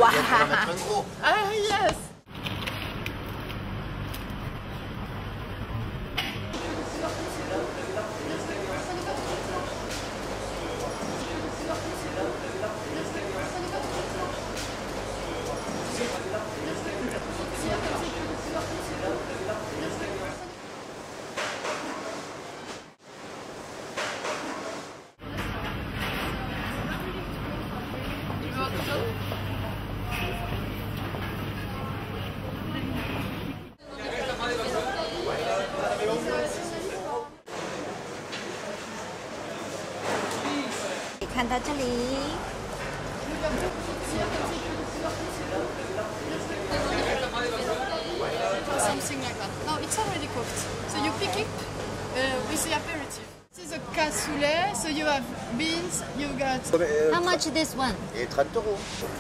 Wow. Ah, yes. 看到这里。 Something like that. No, it's already cooked. So you pick it with the aperitif. This is a cassoulet. So you have beans, you got. How much this one? Et 30 euros.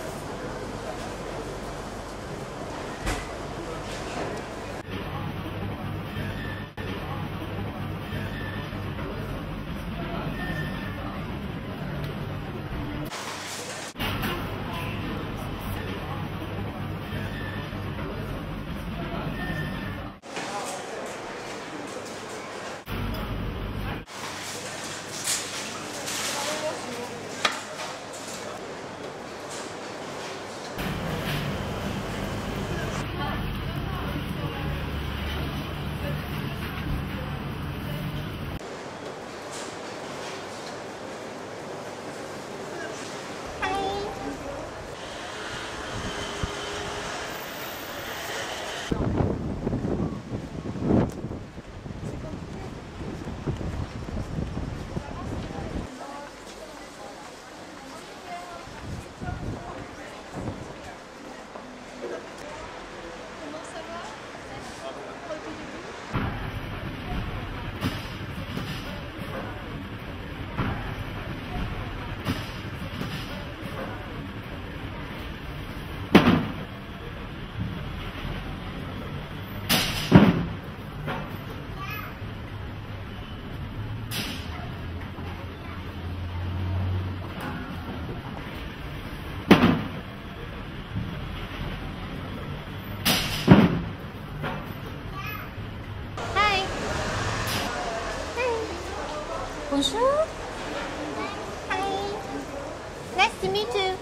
Bonjour. Hi. Nice to meet you.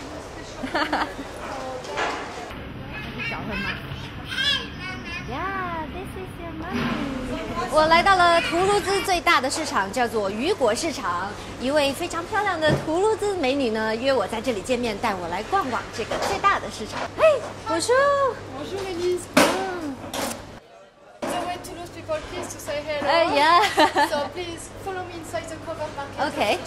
找他妈。Yeah, this is your mommy. 我来到了图卢兹最大的市场，叫做雨果市场。一位非常漂亮的图卢兹美女呢，约我在这里见面，带我来逛逛这个最大的市场。Hey, bonjour. Bonjour, Elise. Toulouse people, please to say hello. Yeah. So please follow me inside the covered market. Okay.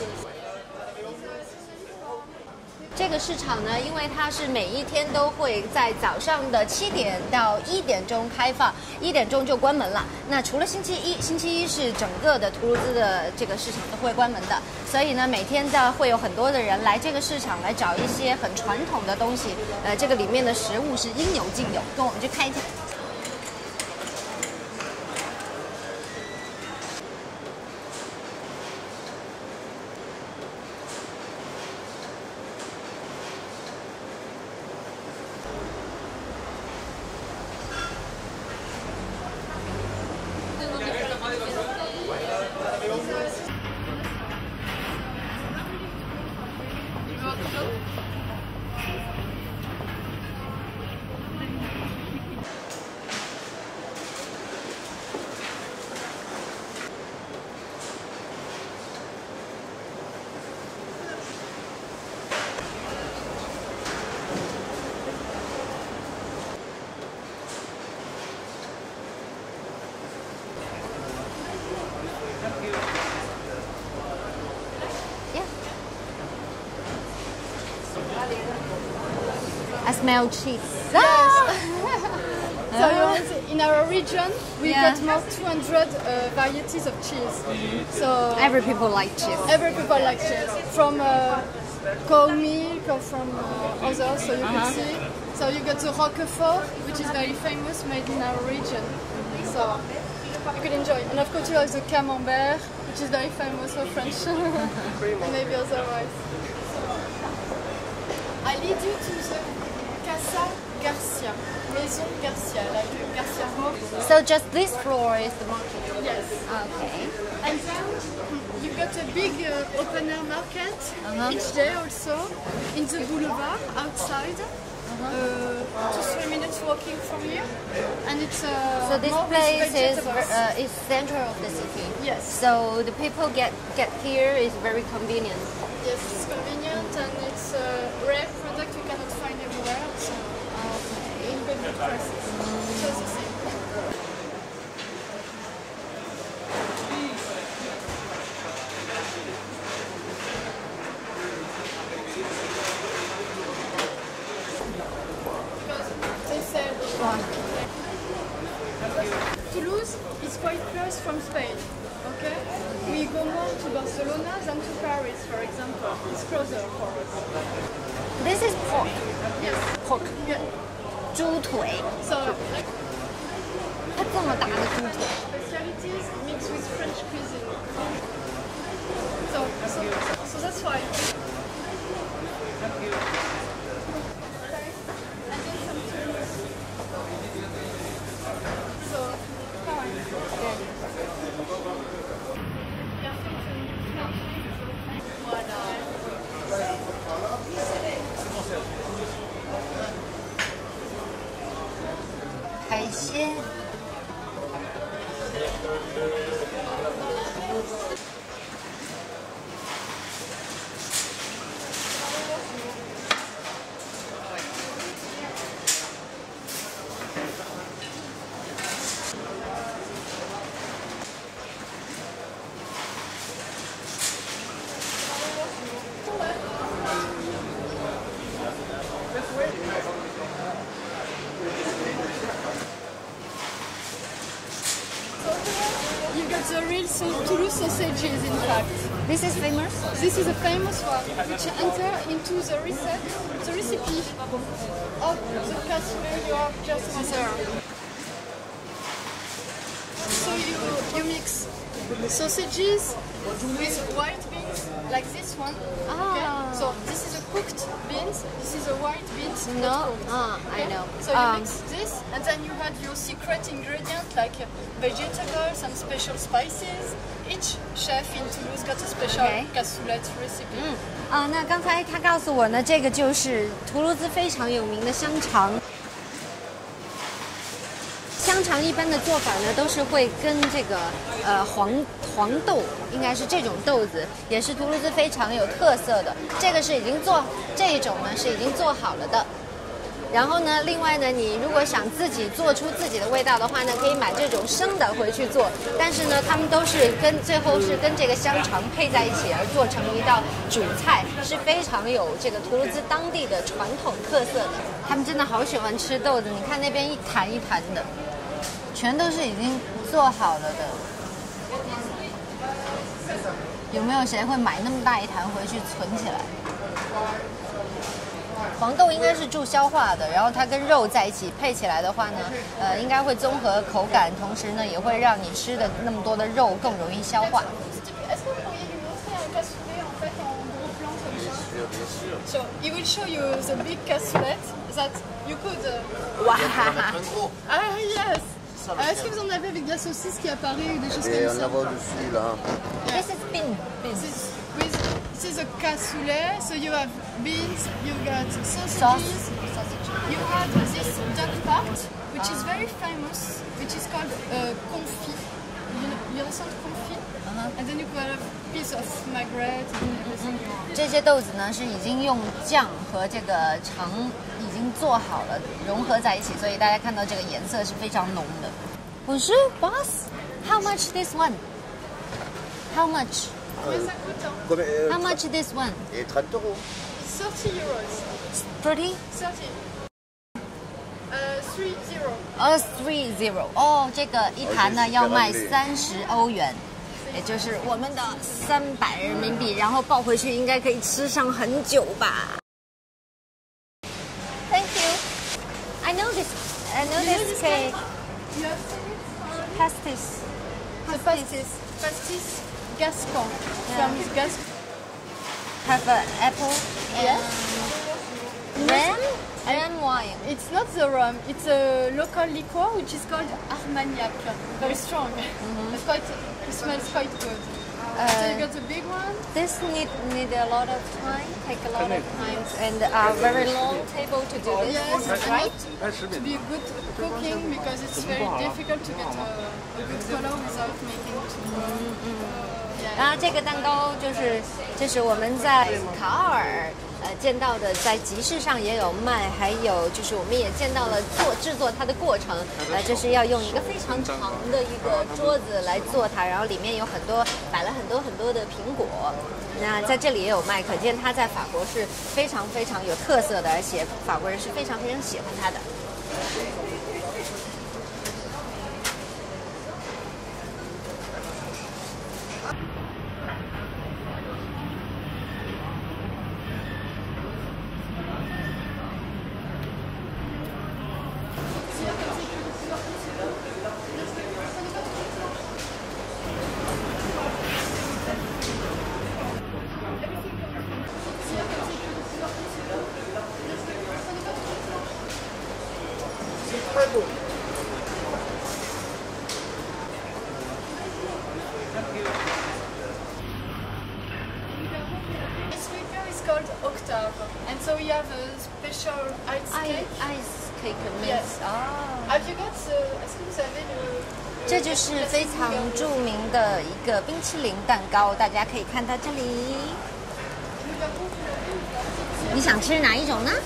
这个市场呢，因为它是每一天都会在早上的7点到1点钟开放，1点钟就关门了。那除了星期一，星期一是整个的图卢兹的这个市场都会关门的，所以呢，每天会有很多的人来这个市场来找一些很传统的东西。这个里面的食物是应有尽有，跟我们去看一下。I smell cheese. Yes. So in our region, we got more 200 varieties of cheese. So Every people like cheese. Every people like cheese. From cow milk or from others, so you can see. So you got the Roquefort, which is very famous, made in our region. So you can enjoy. And of course you have the Camembert, which is very famous for French. And maybe otherwise. I lead you to the Casa Garcia, Maison Garcia, like Garcia Rock. So just this floor is the market. Yes. Okay. And then you got a big open air market each day also in the boulevard outside. 2-3 minutes walking from here, and it's so this more place vegetables. is center of the city. Yes. So the people get here is very convenient. Yes, it's convenient and it's a rare product you cannot find everywhere. So in good prices. Just the same. Toulouse is quite close from Spain, okay? We go more to Barcelona than to Paris, for example. It's closer for us. This is pork. Yes. Pork. Yeah. 猪腿。 So, like, 它这么大的猪腿。 specialities mixed with French cuisine. So that's why. And then some Toulouse. So, 海鲜。 you got the real Toulouse sausages, in fact. This is famous. This is a famous one, which enter into the recipe of the cassoulet you have just served. So you mix sausages with white beans, like this one. Okay? So this is a cooked beans, this is a white beans. No, okay? I know. So you mix this, and then you add your secret ingredient, like vegetables and special spices. Each chef in Toulouse got a special cassoulet recipe. 那刚才他告诉我呢，这个就是图卢兹非常有名的香肠。香肠一般的做法呢，都是会跟这个黄豆，应该是这种豆子，也是图卢兹非常有特色的。这个是已经做，这一种呢是已经做好了的。然后呢，另外呢，你如果想自己做出自己的味道的话呢，可以买这种生的回去做。但是呢，他们都是最后是跟这个香肠配在一起而做成一道主菜，是非常有这个图卢兹当地的传统特色的。他们真的好喜欢吃豆子，你看那边一坛一坛的，全都是已经做好了的。有没有谁会买那么大一坛回去存起来？黄豆应该是助消化的，然后它跟肉在一起配起来的话呢，应该会综合口感，同时呢也会让你吃的那么多的肉更容易消化。 So he will show you the big cassoulet that you could. Wow. Ah yes. Est-ce que vous en avez avec de la saucisse qui apparaît ou des choses Et comme on ça? en voit dessus là. This is bean. This is a cassoulet. So you have beans, you got sausages. You have this duck part, which is very famous, which is called confit. You understand confit? And then you could have a piece of magret and everything. 这些豆子呢是已经用酱和这个肠已经做好了，融合在一起，所以大家看到这个颜色是非常浓的。Bonjour, boss. How much this one? How much? How much this one? Et 30 euros. 30 euros. 30? 30. 30. 30. 哦，这个一盘呢要卖30欧元，也就是我们的300人民币，然后抱回去应该可以吃上很久吧。Thank you. I know this. I know this cake. Pastis. Pastis Gascon. From Gascon. Have an apple. Yes. Ram wine. It's not the rum. It's a local liqueur which is called Armagnac. Very strong. It's quite. It smells quite good. So you got the big one. This need a lot of time, take a lot of time, and a very long table to do this. Yes, right? To be good cooking because it's very difficult to get a good color without making too. 然后这个蛋糕这是我们在卡尔见到的，在集市上也有卖，还有就是我们也见到了制作它的过程。就是要用一个非常长的一个桌子来做它，然后里面有摆了很多的苹果。那在这里也有卖，可见它在法国是非常非常有特色的，而且法国人是非常非常喜欢它的。 This liqueur is called Octave, and so we have a special ice cake. Ice cake mix. Yes. Have you got? Est-ce que vous avez le? 这就是非常著名的一个冰淇淋蛋糕，大家可以看到这里。你想吃哪一种呢？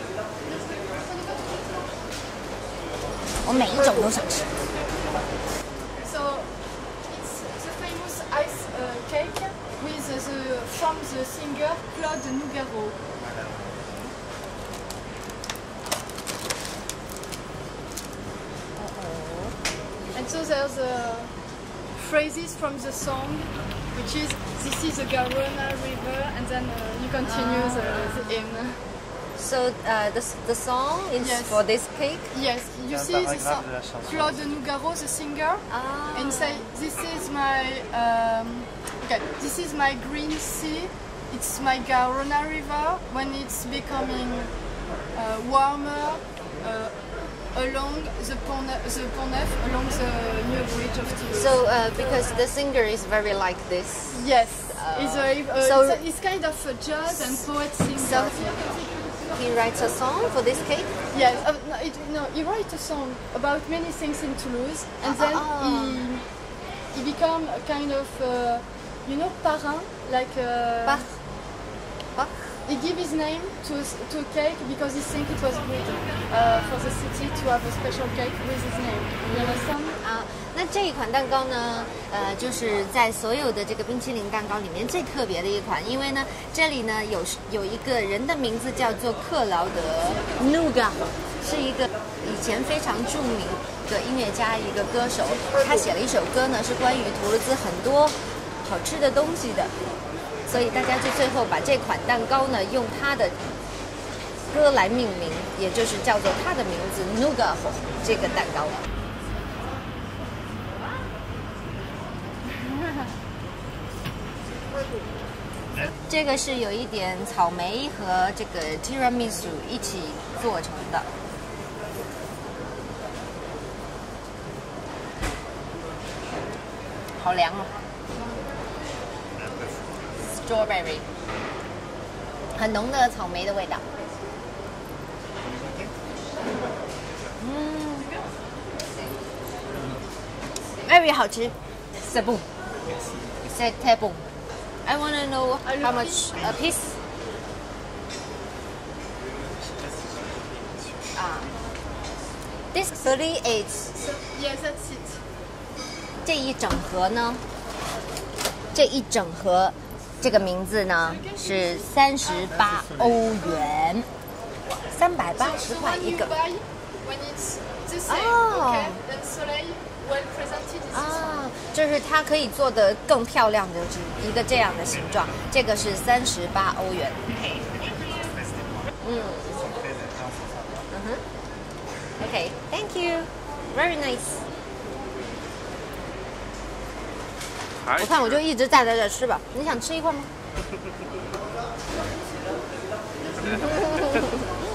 我每一种都想吃。 So it's the famous ice cake with from the singer Claude Nougaro. And so there's phrases from the song, which is "This is the Garonne River," and then you continue the hymn. So the song is Yes. for this cake. Yes, you see the song, Claude Nougaro, the singer, and say, "This is my this is my green sea. It's my Garonne River when it's becoming warmer." Along the Pont Neuf, along the new bridge of Toulouse. So because the singer is very like this. Yes, so- it's kind of a jazz and poet singer. So he writes a song for this cake. Yes, he writes a song about many things in Toulouse, and then he become a kind of parrain, like. Bach. He gave his name to a cake because he think it was good for the city to have a special cake with his name. You understand? 那这一款蛋糕呢，就是在所有的这个冰淇淋蛋糕里面最特别的一款，因为呢，这里呢有一个人的名字叫做克劳德 Hugo， 是一个以前非常著名的音乐家，一个歌手，他写了一首歌呢，是关于图卢兹很多好吃的东西的。所以大家就最后把这款蛋糕呢，用他的歌来命名，也就是叫做他的名字 Nougat 这个蛋糕。这个是有一点草莓和这个 tiramisu 一起做成的。好凉哦。Strawberry， 很浓的草莓的味道。very 好吃。C'est bon. C'est très bon. I want to know how much a piece. This 38. So, yes, that's it. 这一整盒呢？这一整盒。这个名字呢是38欧元，380块一个。就是它可以做的更漂亮的一个这样的形状，这个是38欧元。Okay, thank you, very nice. 我看我就一直站在这吃吧，你想吃一块吗？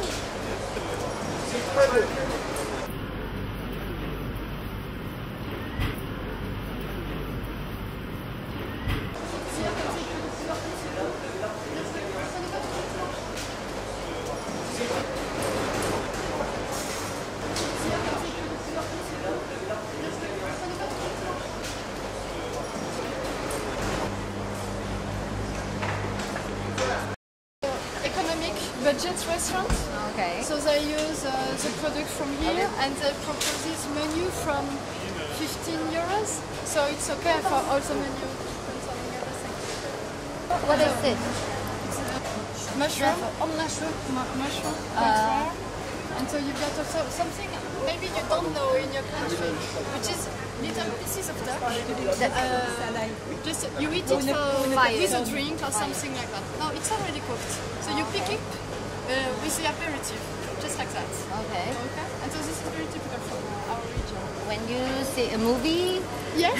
Okay. So they use the product from here and they propose this menu from 15 euros. So it's okay for all the menu concerning everything. What is it? Mushroom. Oh, mushroom. Mushroom. And so you get also something maybe you don't know in your country, which is little pieces of duck. Just you eat it with a drink or something like that. No, it's already cooked. So you pick it with the aperitif, just like that. Okay. Okay. And so this is very typical from our region. When you see a movie, Yes.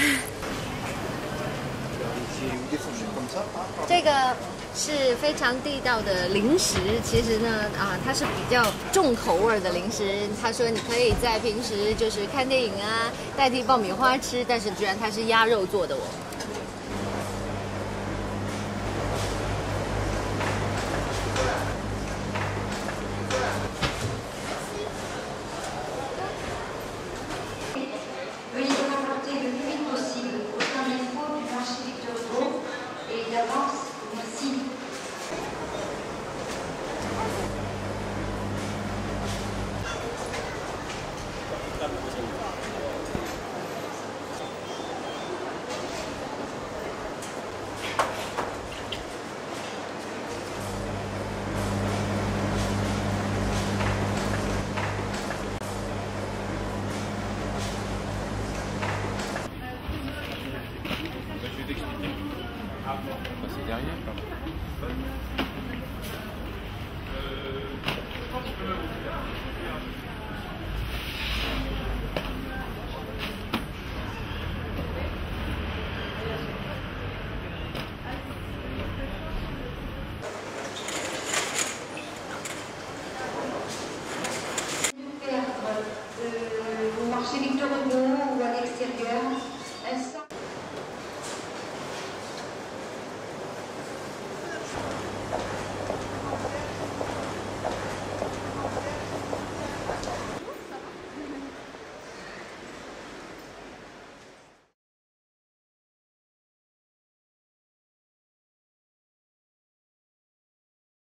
这个是非常地道的零食。其实呢，它是比较重口味的零食。他说你可以在平时就是看电影啊，代替爆米花吃，但是居然它是鸭肉做的哦。